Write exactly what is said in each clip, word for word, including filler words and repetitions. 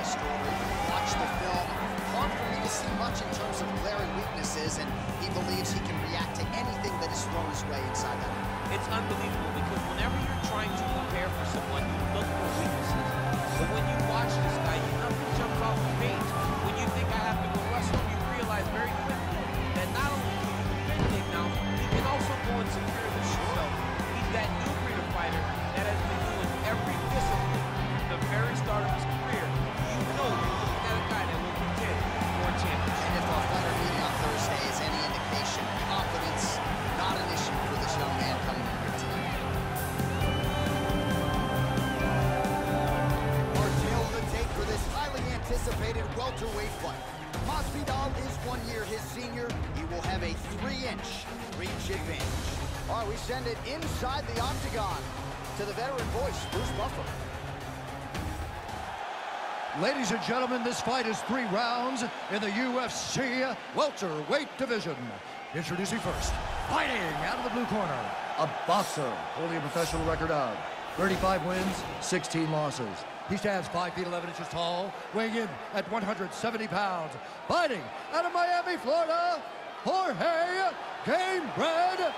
story, watch the film. Hard for me to see much in terms of glaring weaknesses, and he believes he can react to anything that is thrown his way inside that ring. It's unbelievable because whenever you're trying to prepare for someone, you look for weaknesses. But when you watch this guy, nothing jumps off the page. When you think I have to go wrestle, you realize very quickly that not only can you defend him now, he can also go and secure the himself. He's that new breed of fighter that has been doing every discipline from the very start of his career. You know you're looking at a guy that will contend for a championship. And if our fighter meeting on Thursday is any indication, confidence not an issue for this young man coming in here tonight. Our tale of the tape for this highly anticipated welterweight fight. Masvidal is one year his senior. He will have a three-inch reach advantage. All right, we send it inside the octagon to the veteran voice, Bruce Buffer. Ladies and gentlemen, this fight is three rounds in the U F C welterweight division. Introducing first, fighting out of the blue corner, a boxer holding a professional record of thirty-five wins, sixteen losses. He stands five feet eleven inches tall, weighing in at one hundred seventy pounds. Fighting out of Miami, Florida, Jorge Gamebred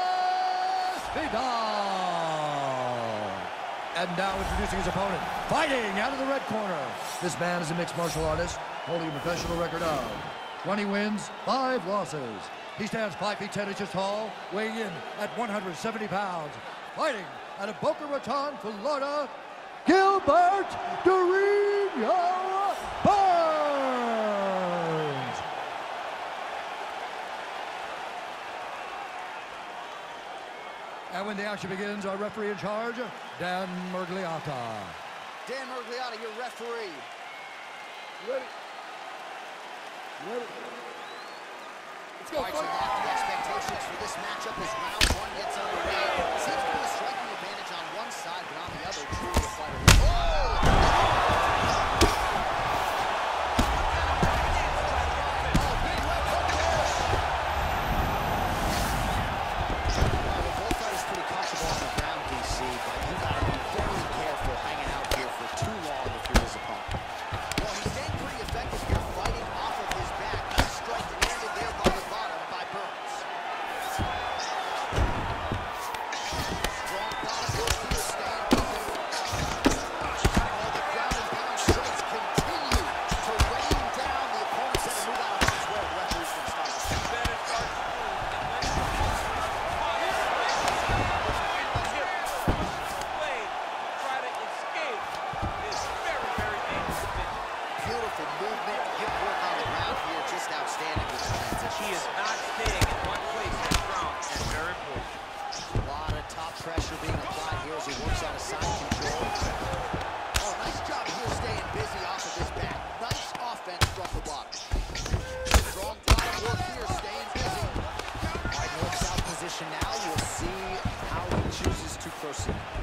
Masvidal. And now introducing his opponent, fighting out of the red corner. This man is a mixed martial artist, holding a professional record of twenty wins, five losses. He stands five feet ten inches tall, weighing in at one hundred seventy pounds. Fighting out of Boca Raton, Florida, Gilbert Durinho Burns. And when the action begins, our referee in charge, Dan Miragliotta. Dan Miragliotta, your referee. Ready? Ready? Let's go. All right, so lofty expectations for this matchup as round one gets underway. Seems to be a striking advantage on one side, but on the other, truly a fighter. Oh! Movement, hip work on the ground here, just outstanding with the transition. He is not staying in one place in the ground, and very important. A lot of top pressure being applied here as he works out of side control. Oh, nice job here staying busy off of his back. Nice offense from the bottom. Strong body work here, staying busy. All right, north-south position now. We'll see how he chooses to proceed.